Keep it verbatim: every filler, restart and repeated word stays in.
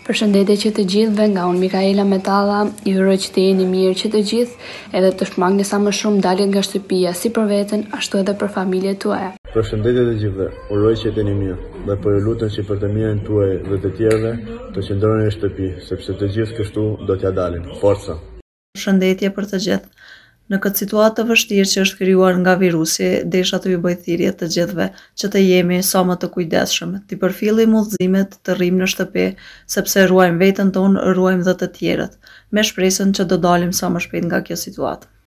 Përshëndetje që të gjithëve, nga unë Mikaela Metalla, ju uroj që të jeni mirë që të gjithë, edhe të shmangni sa më shumë daljet nga shtëpia, si për veten, ashtu edhe për familjet tuaja. Përshëndetje të gjithëve, uroj që të jeni mirë, dhe po ju lutem që për të mirën tuaj dhe të tjerëve të qëndroni në shtëpi, sepse të gjithë kështu do t'ja dalim. Forca. Përshëndetje për të gjithë. Në këtë situatë të vështirë që është krijuar nga virusi, desha të ju bëj thirrje të gjithëve që të jemi sa më të kujdesshëm, të përfillim udhëzimet, të rrim në shtëpi, sepse ruajmë veten tonë, ruajmë dhe të tjerët, me shpresën që do dalim sa më shpejt nga kjo situatë.